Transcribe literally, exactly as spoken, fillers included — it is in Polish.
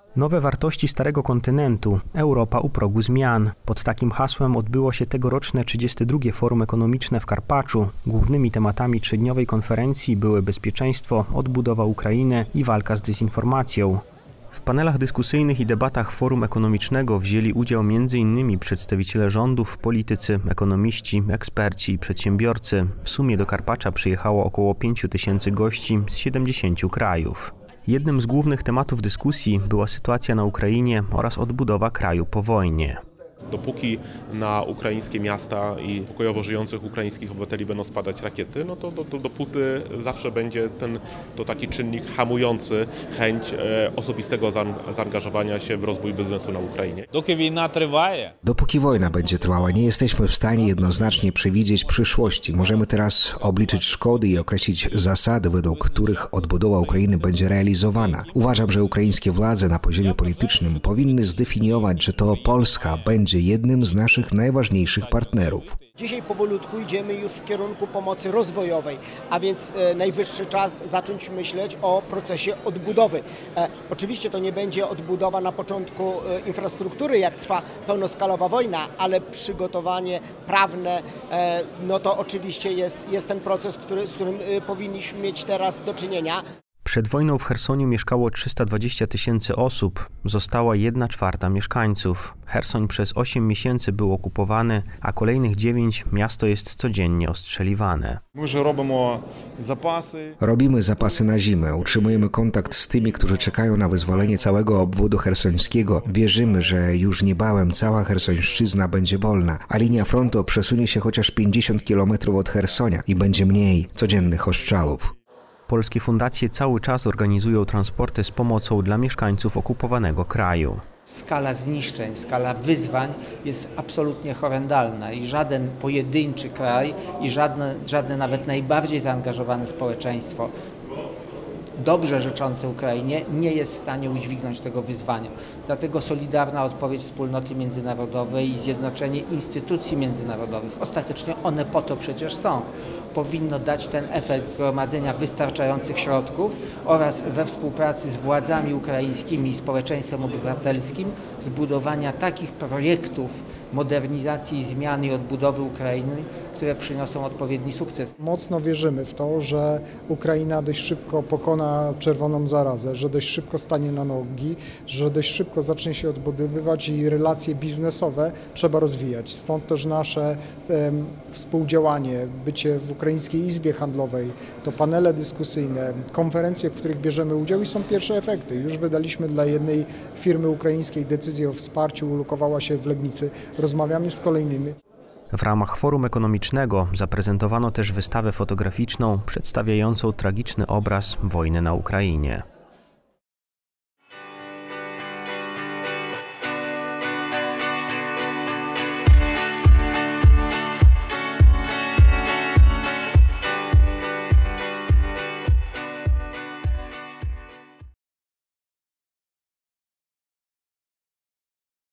Nowe wartości Starego Kontynentu, Europa u progu zmian. Pod takim hasłem odbyło się tegoroczne trzydzieste drugie Forum Ekonomiczne w Karpaczu. Głównymi tematami trzydniowej konferencji były bezpieczeństwo, odbudowa Ukrainy i walka z dezinformacją. W panelach dyskusyjnych i debatach Forum Ekonomicznego wzięli udział między innymi przedstawiciele rządów, politycy, ekonomiści, eksperci i przedsiębiorcy. W sumie do Karpacza przyjechało około pięciu tysięcy gości z siedemdziesięciu krajów. Jednym z głównych tematów dyskusji była sytuacja na Ukrainie oraz odbudowa kraju po wojnie. Dopóki na ukraińskie miasta i pokojowo żyjących ukraińskich obywateli będą spadać rakiety, no to, to, to dopóty zawsze będzie ten to taki czynnik hamujący chęć e, osobistego zaangażowania się w rozwój biznesu na Ukrainie. Dopóki wojna będzie trwała, nie jesteśmy w stanie jednoznacznie przewidzieć przyszłości. Możemy teraz obliczyć szkody i określić zasady, według których odbudowa Ukrainy będzie realizowana. Uważam, że ukraińskie władze na poziomie politycznym powinny zdefiniować, że to Polska będzie jednym z naszych najważniejszych partnerów. Dzisiaj powolutku idziemy już w kierunku pomocy rozwojowej, a więc e, najwyższy czas zacząć myśleć o procesie odbudowy. E, oczywiście to nie będzie odbudowa na początku e, infrastruktury, jak trwa pełnoskalowa wojna, ale przygotowanie prawne, e, no to oczywiście jest, jest ten proces, który, z którym e, powinniśmy mieć teraz do czynienia. Przed wojną w Chersoniu mieszkało trzysta dwadzieścia tysięcy osób, została jedna czwarta mieszkańców. Cherson przez osiem miesięcy był okupowany, a kolejnych dziewięć miasto jest codziennie ostrzeliwane. Robimy zapasy na zimę, utrzymujemy kontakt z tymi, którzy czekają na wyzwolenie całego obwodu chersońskiego. Wierzymy, że już niebawem cała Chersońszczyzna będzie wolna, a linia frontu przesunie się chociaż pięćdziesiąt kilometrów od Chersonia i będzie mniej codziennych ostrzałów. Polskie fundacje cały czas organizują transporty z pomocą dla mieszkańców okupowanego kraju. Skala zniszczeń, skala wyzwań jest absolutnie horrendalna i żaden pojedynczy kraj i żadne, żadne nawet najbardziej zaangażowane społeczeństwo dobrze życzące Ukrainie nie jest w stanie udźwignąć tego wyzwania. Dlatego solidarna odpowiedź wspólnoty międzynarodowej i zjednoczenie instytucji międzynarodowych, ostatecznie one po to przecież są, powinno dać ten efekt zgromadzenia wystarczających środków oraz we współpracy z władzami ukraińskimi i społeczeństwem obywatelskim zbudowania takich projektów modernizacji, zmiany i odbudowy Ukrainy, które przyniosą odpowiedni sukces. Mocno wierzymy w to, że Ukraina dość szybko pokona czerwoną zarazę, że dość szybko stanie na nogi, że dość szybko zacznie się odbudowywać i relacje biznesowe trzeba rozwijać. Stąd też nasze um, współdziałanie, bycie w Ukraińskiej Izbie Handlowej, to panele dyskusyjne, konferencje, w których bierzemy udział i są pierwsze efekty. Już wydaliśmy dla jednej firmy ukraińskiej decyzję o wsparciu, ulokowała się w Legnicy. Rozmawiamy z kolejnymi. W ramach Forum Ekonomicznego zaprezentowano też wystawę fotograficzną przedstawiającą tragiczny obraz wojny na Ukrainie.